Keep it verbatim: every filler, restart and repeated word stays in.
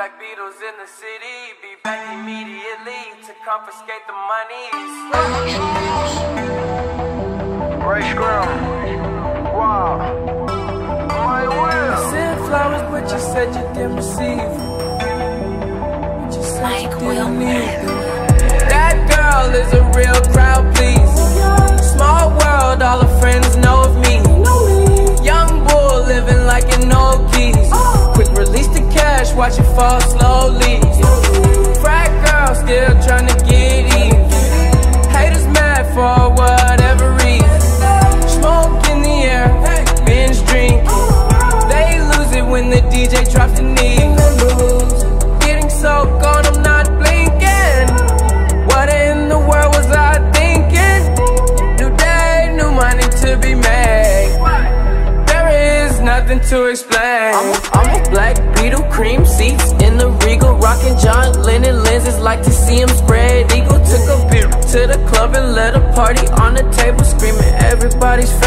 Black Beatles in the city, be back immediately to confiscate the monies. Ray Scrum. Wow. My will. I sent flowers, but you said you didn't receive. But you said you didn't need them. That girl is a real crowd, please. Small world, all her friends know of me. Young bull living like an old geese. Quick release the cash, watch it fall slowly. Frat girl still trying to get even. Haters mad for whatever reason. Smoke in the air, binge drink. They lose it when the D J drops the knee. Getting so gone, I'm not blinking. What in the world was I thinking? New day, new money to be made. There is nothing to explain. I'm a, I'm a black beetle, cream seats in the Regal, rocking John Lennon lenses, like to see him spread eagle. Took a beer to the club and let a party on the table, screaming everybody's favorite.